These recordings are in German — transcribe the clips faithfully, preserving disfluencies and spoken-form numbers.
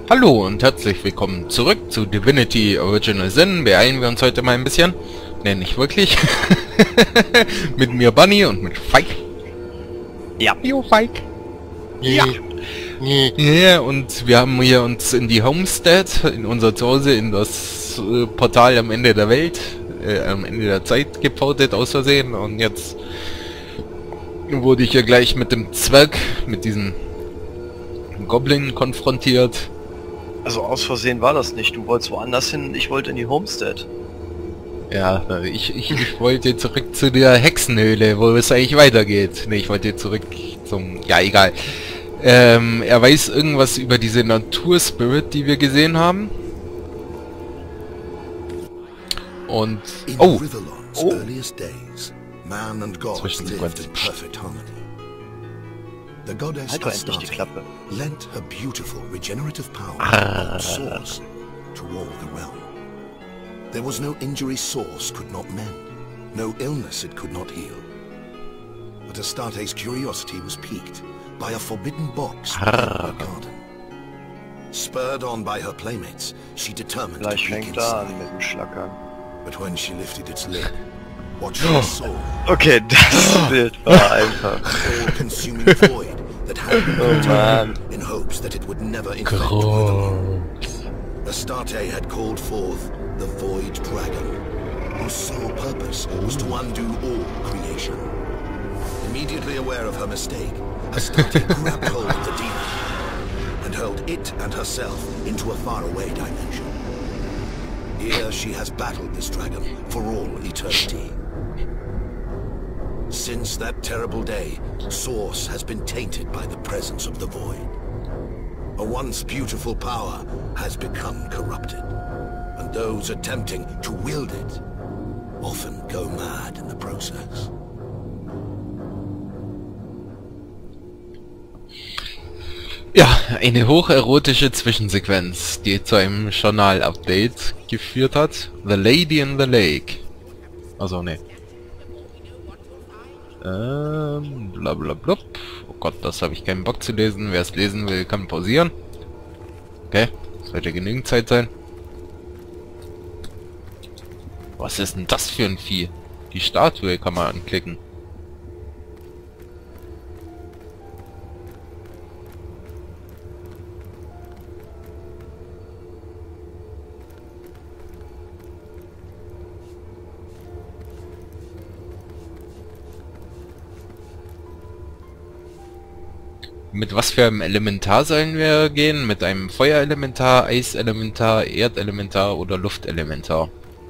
Hallo und herzlich willkommen zurück zu Divinity Original Sin. Beeilen wir uns heute mal ein bisschen. Ne, nicht wirklich. Mit mir Bunny und mit Fike. Ja. Jo, Fike. Ja. Ja, yeah, und wir haben hier uns in die Homestead, in unser Zuhause, in das äh, Portal am Ende der Welt, äh, am Ende der Zeit geportet aus Versehen. Und jetzt wurde ich hier gleich mit dem Zwerg, mit diesem Goblin konfrontiert. Also aus Versehen war das nicht. Du wolltest woanders hin, ich wollte in die Homestead. Ja, ich, ich, ich wollte zurück zu der Hexenhöhle, wo es eigentlich weitergeht. Ne, ich wollte zurück zum... Ja, egal. Ähm, er weiß irgendwas über diese Naturspirit, die wir gesehen haben. Und... Oh! Oh! Zwischensequenz. The goddess Halt doch endlich die Klappe. lent her beautiful regenerative power Ah. on source to all the realm. There was no injury source could not mend, no illness it could not heal. But Astarte's curiosity was piqued by a forbidden box in her garden. Spurred on by her playmates, she determined Gleich to peek fängt er an inside. mit dem Schlackern. But when she lifted its lid, what she saw, Okay, das Bild war einfach. all-consuming void that had been Oh man. in hopes that it would never infect the world. Groß. Astarte had called forth the Void Dragon, whose sole purpose was to undo all creation. Immediately aware of her mistake, Astarte grabbed hold of the demon and hurled it and herself into a faraway dimension. Here she has battled this dragon for all eternity. Since that terrible day, Source has been tainted by the presence of the Void. A once beautiful power has become corrupted, and those attempting to wield it often go mad in the process. Ja, eine hocherotische Zwischensequenz, die zu einem Journal-Update geführt hat. The Lady in the Lake. Also, ne. Ähm, blablabla. Oh Gott, das habe ich keinen Bock zu lesen. Wer es lesen will, kann pausieren. Okay, sollte genügend Zeit sein. Was ist denn das für ein Vieh? Die Statue kann man anklicken. Mit was für einem Elementar sollen wir gehen? Mit einem Feuerelementar, Eiselementar, Erdelementar oder Luftelementar?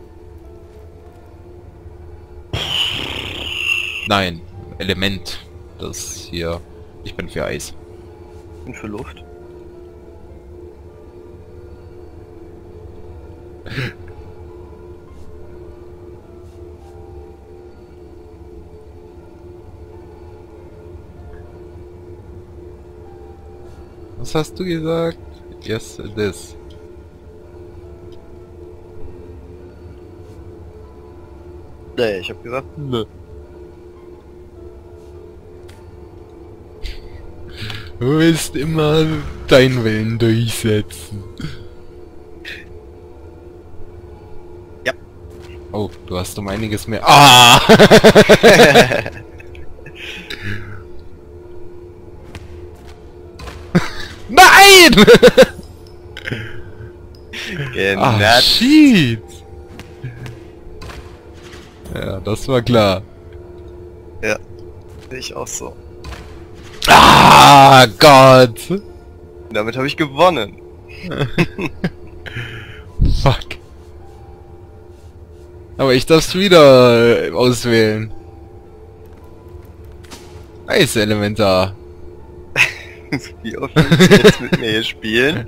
Nein, Element. Das hier. Ich bin für Eis. Ich bin für Luft. Was hast du gesagt? Yes, it is. Nee, ich hab gesagt, Nö. Du willst immer deinen Willen durchsetzen. Ja. Oh, du hast um einiges mehr... Ah! Nein! Ah, Genatzt. shit! Ja, das war klar. Ja, sehe ich auch so. Ah, Gott! Damit habe ich gewonnen. Fuck. Aber ich darf's wieder äh, auswählen. Eiselementar. Wie oft willst du jetzt mit mir hier spielen?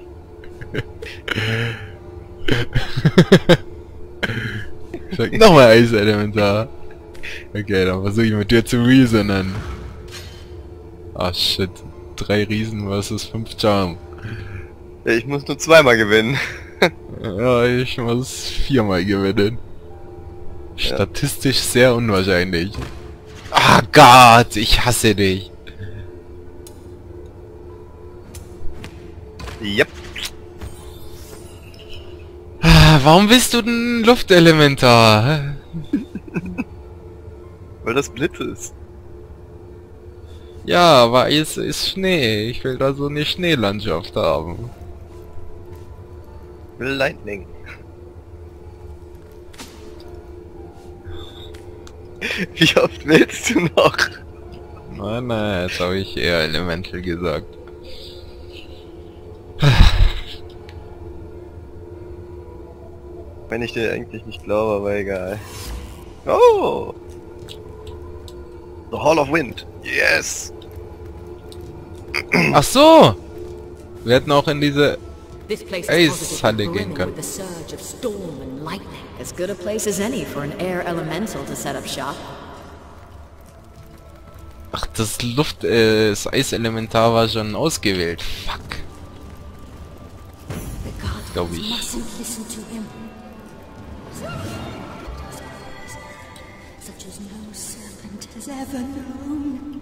Sag nochmal Eiselementar. Okay, dann versuche ich mit dir zu reasonen. Ah shit. Drei Riesen versus fünf Charm. Ja, ich muss nur zweimal gewinnen. Ja, ich muss viermal gewinnen. Statistisch sehr unwahrscheinlich. Ah Gott, ich hasse dich. Yep. warum bist du denn Luftelementar? Weil das Blitz ist. Ja, aber Eis ist Schnee. Ich will da so eine Schneelandschaft haben. Lightning. Wie oft willst du noch? Nein, nein, jetzt habe ich eher Elemental gesagt. Wenn ich dir eigentlich nicht glaube, aber egal. Oh! The Hall of Wind. Yes! Ach so! Wir hätten auch in diese This place is Eishalle positively gehen brimming können. with the surge of storm and lightning. As good a place as any for an air elemental to set up shop. Ach, das Luft, äh, das Eiselementar war schon ausgewählt. Fuck. The gods Glaub ich. mustn't listen to him. Such as no serpent has ever known.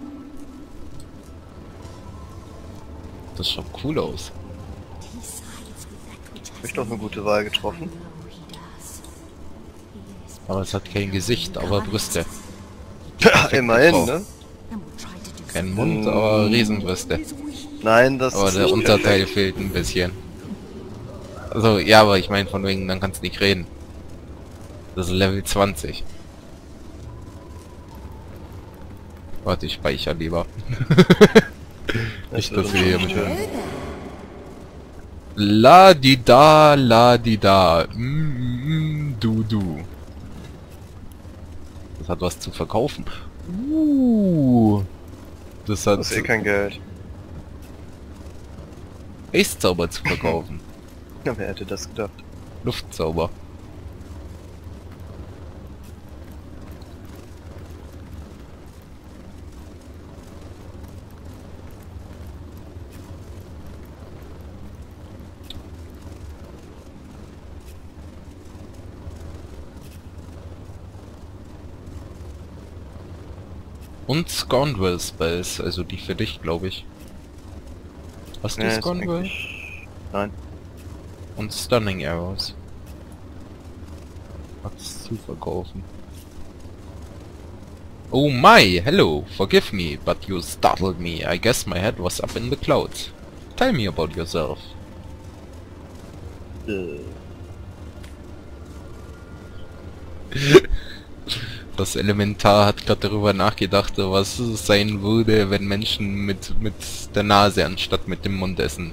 Das schaut cool aus. He sides with that which Hab has ich doch eine gute Wahl getroffen. no he does. He is Aber es hat kein Gesicht, aber Brüste. Ja, immerhin, Frau. ne? and will try to do Kein Mund, aber Riesenbrüste. Nein, das Aber ist der nicht Unterteil perfekt. fehlt ein bisschen. Also, ja, aber ich meine von wegen, dann kannst du nicht reden. Das ist Level zwanzig. Warte, ich speichere lieber. Nicht, dass wir hier mit La di da, la di da. Mm, mm, du du. Das hat was zu verkaufen. Uh. Das hat Das ist eh kein Geld. Eiszauber zu verkaufen. Ja, wer hätte das gedacht? Luftzauber. Und Scoundrel Spells, also die für dich, glaube ich. Hast du Nee, ist Scoundrel? eigentlich- Nein. Und Stunning Arrows. Was zu verkaufen. Oh my, hello, forgive me, but you startled me. I guess my head was up in the clouds. Tell me about yourself. Äh, Das Elementar hat gerade darüber nachgedacht, was es sein würde, wenn Menschen mit, mit der Nase anstatt mit dem Mund essen.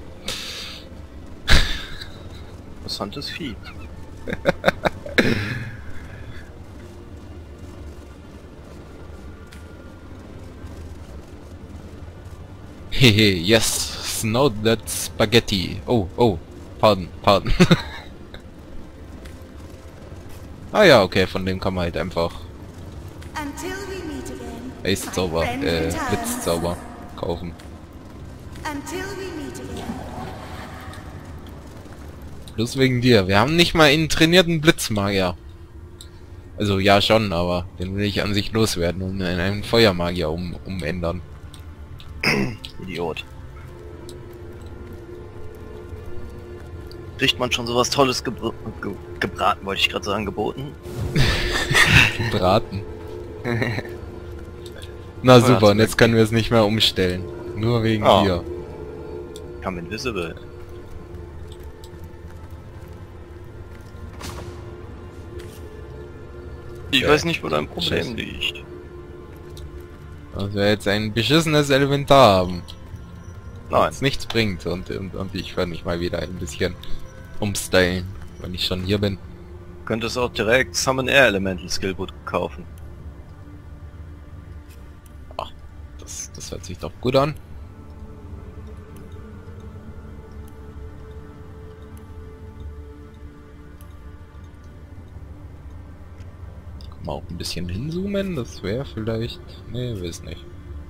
interessantes Vieh. Hehe, yes, snout that spaghetti. Oh, oh, pardon, pardon. Ah ja, okay, von dem kann man halt einfach Until we meet again. Eiszauber, my friend äh, returns. Blitzzauber kaufen. Until we meet again. Bloß wegen dir. Wir haben nicht mal einen trainierten Blitzmagier. Also ja schon, aber den will ich an sich loswerden und in einen Feuermagier um, umändern. Idiot. Kriegt man schon sowas Tolles gebr ge gebraten, wollte ich gerade sagen, geboten? Braten. Na super, und jetzt können wir es nicht mehr umstellen. Nur wegen Oh. dir. Come invisible. Ich Ja. weiß nicht, wo dein Problem Scheiße. liegt. Also wir jetzt ein beschissenes Elementar haben. Nein. Das nichts bringt und, und, und ich werde mich mal wieder ein bisschen umstylen, wenn ich schon hier bin. Du könntest auch direkt Summon Air Elemental Skillbook kaufen. Das, das hört sich doch gut an. Kann man auch ein bisschen hinzoomen, das wäre vielleicht... Nee, weiß nicht.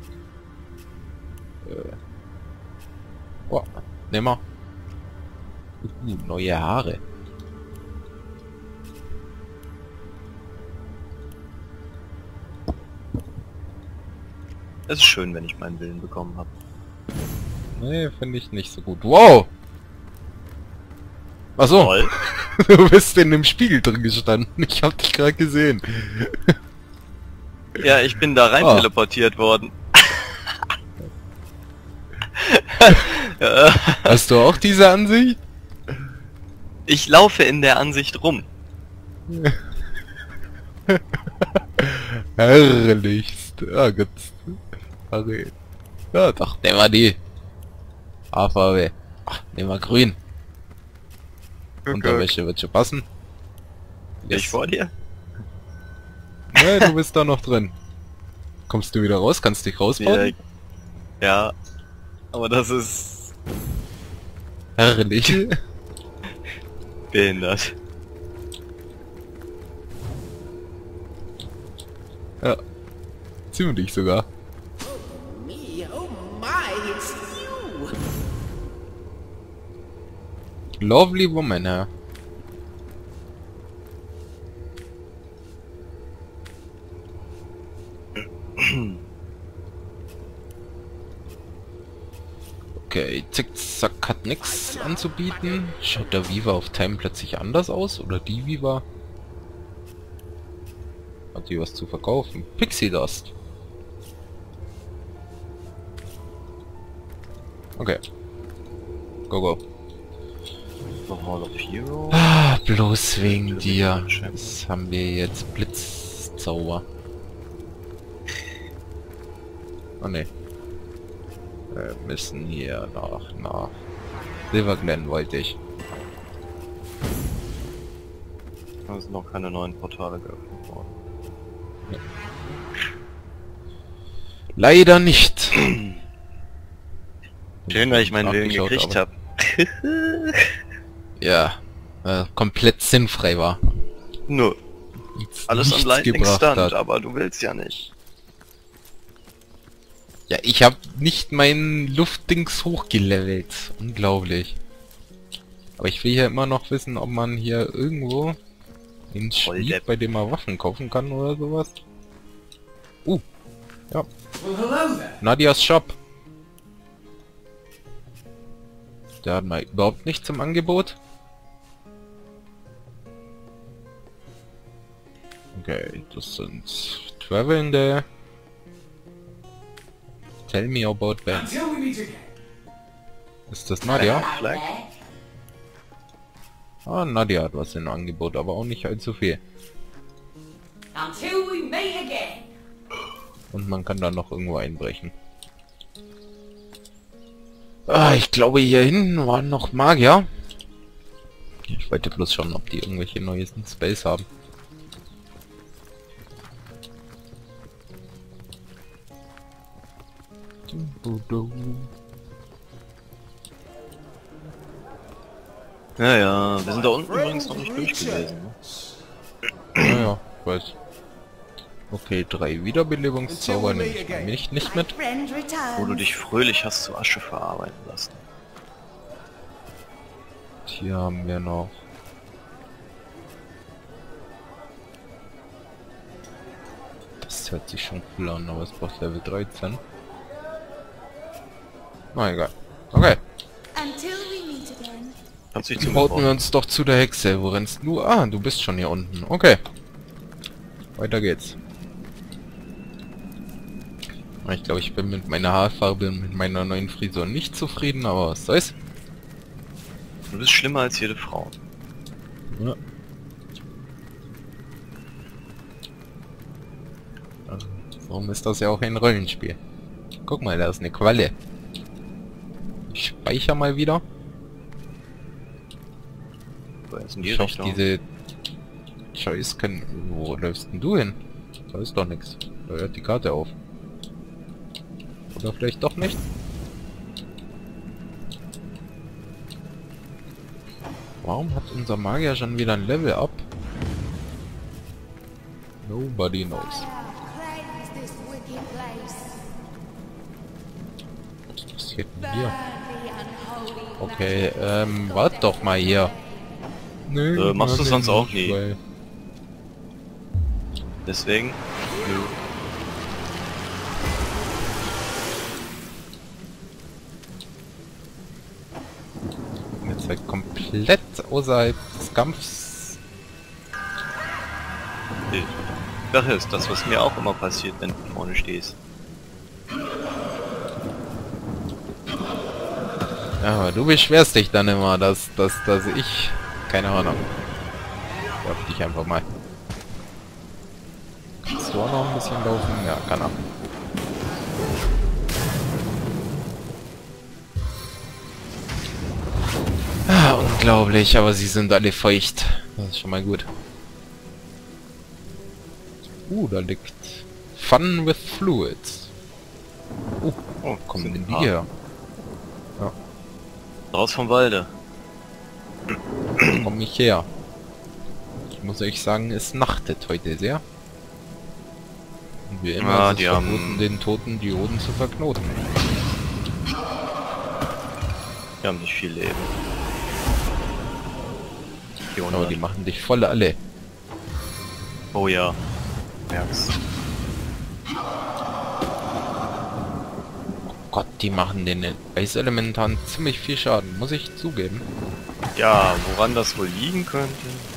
Äh. Oh, nehmen wir. Uh, neue Haare. Es ist schön, wenn ich meinen Willen bekommen habe. Nee, finde ich nicht so gut. Wow! Ach so. Toll. Du bist in dem Spiegel drin gestanden. Ich hab dich gerade gesehen. Ja, ich bin da rein Ah. teleportiert worden. Ja, Hast du auch diese Ansicht? ich laufe in der Ansicht rum. Herrlichst. Ja, gut. Okay. Ja, doch, nehmen wir die. Haarfarbe. Ach, nehmen wir grün. Unterwäsche wird schon passen. Bin ich vor dir? Ja, du bist da noch drin. Kommst du wieder raus? Kannst dich rausbauen? Ja. Aber das ist Herrlich. behindert. Ja. Ziemlich sogar. Me, oh my, it's you! Lovely woman, ja. Okay, Zickzack hat nichts anzubieten. Schaut der Viva auf Time plötzlich anders aus? Oder die Viva? Hat die was zu verkaufen? Pixie Dust. Okay. Go, go. The Hall of Heroes. Ah, bloß wegen dir. Jetzt haben wir jetzt Blitzzauber. Oh ne. Wir müssen hier nach, nach Silver Glen wollte ich. Da sind noch keine neuen Portale geöffnet worden. Leider nicht. Schön, weil ich meinen Willen Nachgeschaut, gekriegt aber- habe. Ja, äh, komplett sinnfrei war. Nur. Alles am Nichts Lightning gebracht Stand, hat. aber du willst ja nicht. Ja, ich habe nicht mein Luftdings hochgelevelt. Unglaublich. Aber ich will hier immer noch wissen, ob man hier irgendwo den Schmied, Volldepp. bei dem man Waffen kaufen kann oder sowas. Uh, ja. Well, hello there. Nadias Shop. Der hat mal überhaupt nichts im Angebot. Okay, das sind Travelnde. Tell me about them. Until we meet again. Ist das Nadia? Flag? Ah, Nadia hat was im Angebot, aber auch nicht allzu viel. Until we meet again. Und man kann da noch irgendwo einbrechen. Ah, ich glaube hier hinten waren noch Magier. Ich wollte bloß schauen, ob die irgendwelche neuesten Spells haben. Ja, ja, wir sind da unten übrigens noch nicht durch gewesen. Ne? Naja, ich weiß. Okay, drei Wiederbelebungszauber nehme ich nicht, nicht mit. Friend Wo returns. du dich fröhlich hast zu Asche verarbeiten lassen. Hier haben wir noch... Das hört sich schon cool an, aber es braucht Level dreizehn. Na egal. Okay. Until we meet again. Kannst du dich Bauten wir zubauen? uns doch zu der Hexe. Wo rennst du? Ah, du bist schon hier unten. Okay. Weiter geht's. Ich glaube, ich bin mit meiner Haarfarbe und mit meiner neuen Frisur nicht zufrieden, aber was soll's? Du bist schlimmer als jede Frau. Ja. Also, warum ist das ja auch ein Rollenspiel? Guck mal, da ist eine Qualle. Ich speichere mal wieder. So, jetzt in die Ich hoffe, Richtung. diese Scheiß können... Wo läufst denn du hin? Da ist doch nichts. Da hört die Karte auf. Oder vielleicht doch nicht? Warum hat unser Magier schon wieder ein Level up? Nobody knows. Cleanse this wicked place. Was passiert denn hier? Burn the unholy Okay, ähm, wart doch mal hier. Nö, Äh, machst du warte sonst auch nicht, nie. weil- Deswegen. Nö. Jetzt halt komplett außerhalb des Kampfs. Die Sache ist das, was mir auch immer passiert, wenn du vorne stehst. Ja, aber du beschwerst dich dann immer, dass, dass, dass ich... Keine Ahnung. Darf dich einfach mal. Kannst du auch noch ein bisschen laufen? Ja, kann er. Ah, unglaublich, aber sie sind alle feucht. Das ist schon mal gut. Uh, da liegt Fun with Fluids. Oh, Oh, kommen sind denn die ein her? Raus vom Walde. Komm ich her. Ich muss euch sagen, es nachtet heute sehr. Und wie immer Ja, ist die es haben- verboten, den toten Dioden zu verknoten. Wir haben nicht viel Leben. Die Aber hundert. die machen dich voll alle. Oh ja. Merkst. Oh Gott, die machen den Eiselementaren ziemlich viel Schaden, muss ich zugeben. Ja, woran das wohl liegen könnte?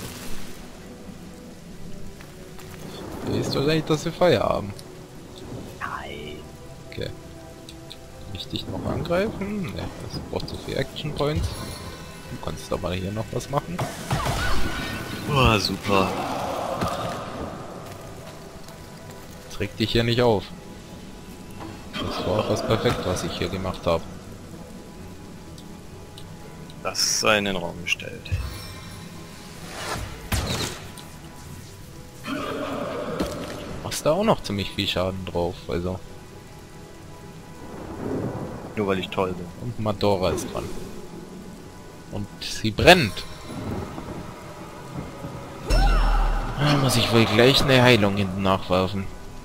Ist wahrscheinlich, dass sie Feuer haben. Nein. Okay. Kann ich dich noch angreifen? Ne, das braucht zu viel Action Points. Du kannst aber hier noch was machen. Oh, super. Das regt dich hier nicht auf. Das war fast perfekt, was ich hier gemacht habe. Das sei in den Raum gestellt. Machst da auch noch ziemlich viel Schaden drauf, also. Nur weil ich toll bin. Und Madora ist dran. Und sie brennt. Da muss ich wohl gleich eine Heilung hinten nachwerfen,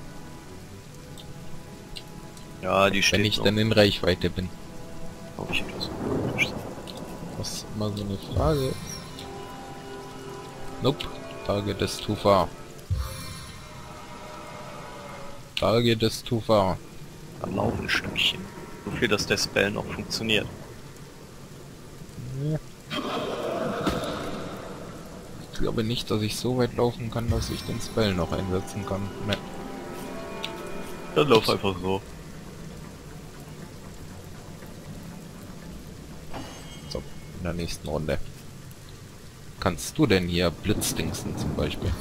Ja, die steht wenn ich noch. dann in Reichweite bin. Ob ich etwas Das ist immer so eine Frage. Nope. Target is too far. Target is too far. Dann laufen ein Stückchen. So viel, dass der Spell noch funktioniert. Ich glaube nicht, dass ich so weit laufen kann, dass ich den Spell noch einsetzen kann. Ne. Dann lauf einfach so. So, in der nächsten Runde. Kannst du denn hier Blitzdingsen zum Beispiel?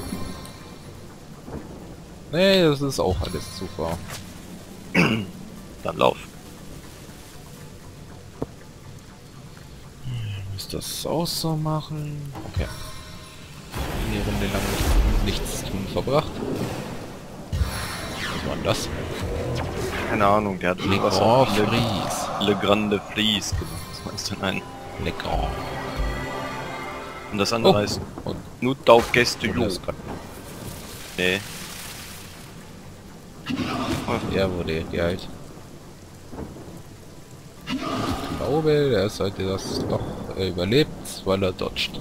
Nee, das ist auch alles zu far. Dann lauf. Muss das auch so machen? Okay. Die Runde lang nichts tun verbracht. Was war denn das? Keine Ahnung, der hat Le irgendwas Grand auf Le, Fries. Le Grande Fries gemacht. Was meinst du denn ein? Le Grand. Und das andere Oh. heißt Und Nut auf Gäste wurde Jo. es grad- Nee. er wurde geheilt. Ich glaube, der sollte das doch äh, überlebt, weil er dodgt.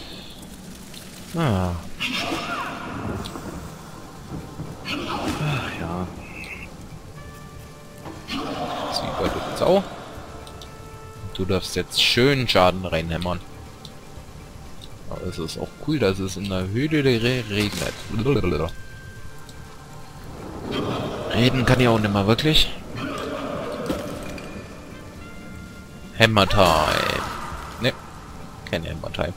Ah. Ach ja. Sie überlebt Sau. Du darfst jetzt schön Schaden reinhämmern. Aber es ist auch cool, dass es in der Höhle re regnet. Reden kann ja auch nicht mal wirklich. Hammer Time. Ne, kein Hammer Time.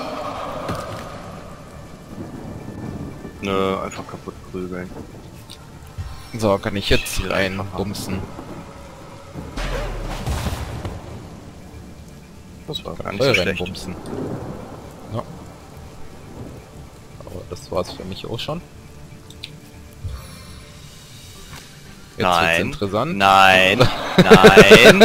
Nö, einfach kaputt prügeln. So, kann ich jetzt rein bumsen. Das war gar nicht Voll so schlecht. reinbumsen. Ja. Aber das war's für mich auch schon. Jetzt wird's Nein. interessant. Nein. Nein.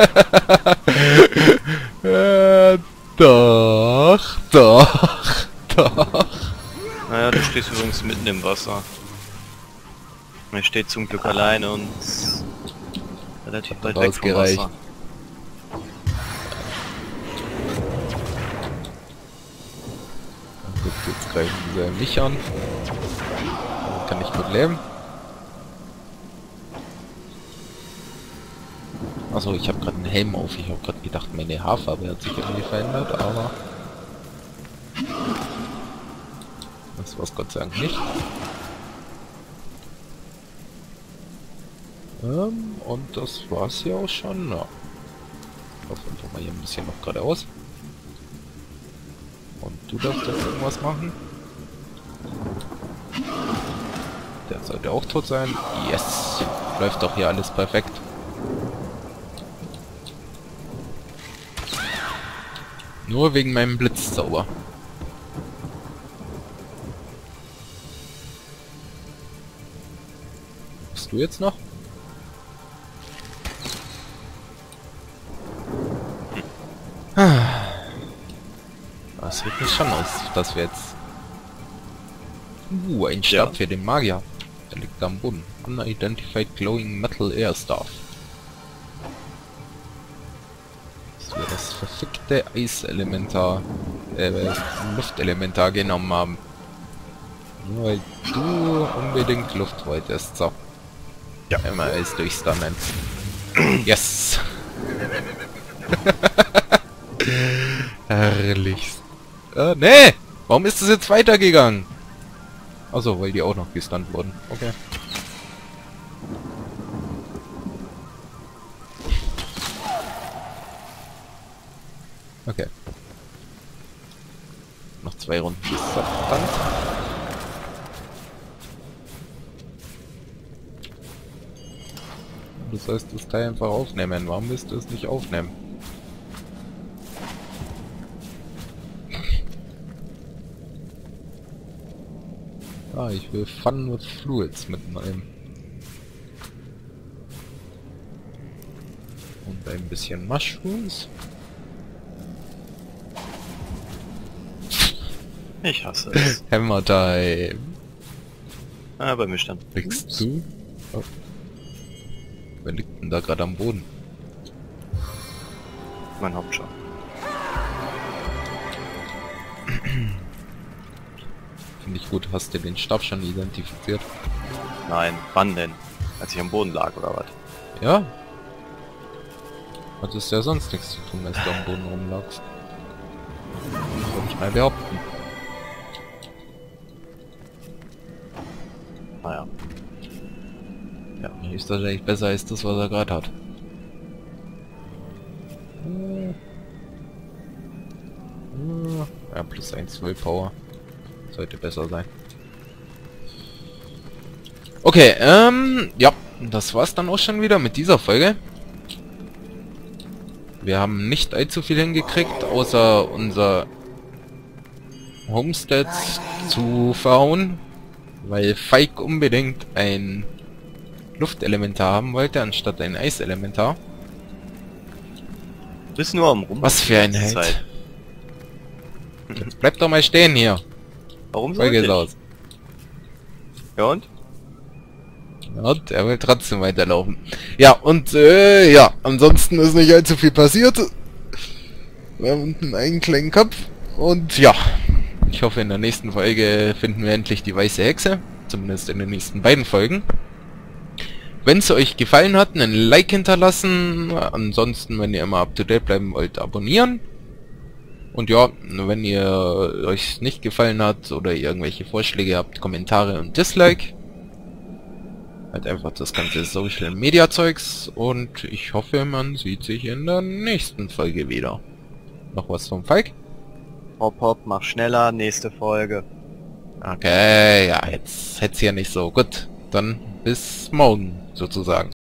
Äh, doch, doch, doch. Naja, du stehst übrigens mitten im Wasser. Er steht zum Glück alleine und relativ weit weg vom ausgereicht. Wasser. Gut, jetzt greifen sie mich an. Damit kann ich gut leben. Achso, ich habe gerade einen Helm auf. Ich habe gerade gedacht, meine Haarfarbe hat sich irgendwie verändert, aber Das war's Gott sei Dank nicht. Ähm, und das war's hier auch schon. Ja. Ich laufe einfach mal hier ein bisschen noch geradeaus. Und du darfst jetzt irgendwas machen. Der sollte auch tot sein. Yes! Läuft doch hier alles perfekt. Nur wegen meinem Blitzzauber. Bist du jetzt noch? Das sieht nicht schon aus, dass wir jetzt... Uh, ein Stab Ja. für den Magier. Der liegt am Boden. Unidentified glowing metal air staff. Dass wir das verfickte Eiselementar, äh, Luftelementar genommen haben. Nur weil du unbedingt Luft wolltest. So. Ja. Einmal Eis durchstunnen. Yes! Herrlich. Äh, nee! Warum ist es jetzt weitergegangen? Achso, weil die auch noch gestunt wurden. Okay. Okay. Noch zwei Runden bis Stunt. Du sollst das Teil einfach aufnehmen. Warum willst du es nicht aufnehmen? Ah, ich will Fun with Fluids mitnehmen. Und ein bisschen Mushrooms. Ich hasse es. Hammer Time. Ah, bei mir stand. Kriegst du? Oh. Wer liegt denn da gerade am Boden? Mein Hauptschau. Finde ich gut. Hast du den Stab schon identifiziert? Nein, wann denn? Als ich am Boden lag oder was? Ja. Hattest ja sonst nichts zu tun, als du am Boden rumlagst. Würde ich mal behaupten. Naja. Ja, ist wahrscheinlich besser als das, was er gerade hat. Ja, plus eins Willpower. Sollte besser sein. Okay, ähm, ja, das war's dann auch schon wieder mit dieser Folge. Wir haben nicht allzu viel hingekriegt, außer unser Homestead zu verhauen, weil Feig unbedingt ein Luftelementar haben wollte, anstatt ein Eiselementar. Du bist nur am Rum. Was für ein Held. Jetzt bleib doch mal stehen hier. Warum soll Folge ich? ist aus. Ja und? Und er will trotzdem weiterlaufen. Ja, und äh, ja, ansonsten ist nicht allzu viel passiert. Wir haben unten einen kleinen Kopf. Und ja, ich hoffe, in der nächsten Folge finden wir endlich die weiße Hexe. Zumindest in den nächsten beiden Folgen. Wenn es euch gefallen hat, einen Like hinterlassen. Ansonsten, wenn ihr immer up to date bleiben wollt, abonnieren. Und ja, wenn ihr euch nicht gefallen hat oder ihr irgendwelche Vorschläge habt, Kommentare und Dislike. Halt einfach das ganze Social Media Zeugs. Und ich hoffe, man sieht sich in der nächsten Folge wieder. Noch was vom Falk? Hopp hopp, mach schneller, nächste Folge. Okay, ja, jetzt hätt's ja nicht so. Gut, dann bis morgen sozusagen.